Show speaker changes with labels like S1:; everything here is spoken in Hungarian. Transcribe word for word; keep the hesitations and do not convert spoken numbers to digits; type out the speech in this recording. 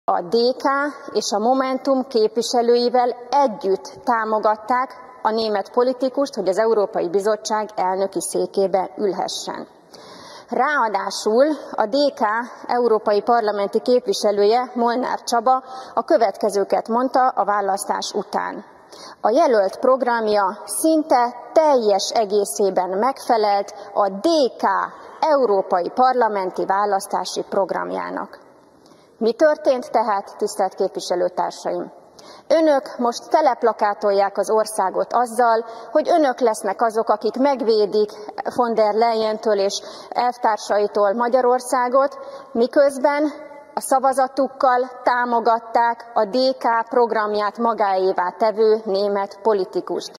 S1: A dé ká és a Momentum képviselőivel együtt támogatták a német politikust, hogy az Európai Bizottság elnöki székébe ülhessen. Ráadásul a dé ká európai parlamenti képviselője, Molnár Csaba a következőket mondta a választás után. A jelölt programja szinte teljes egészében megfelelt a dé ká európai parlamenti választási programjának. Mi történt tehát, tisztelt képviselőtársaim? Önök most teleplakátolják az országot azzal, hogy önök lesznek azok, akik megvédik von der Leyentől és elvtársaitól Magyarországot, miközben a szavazatukkal támogatták a dé ká programját magáévá tevő német politikust.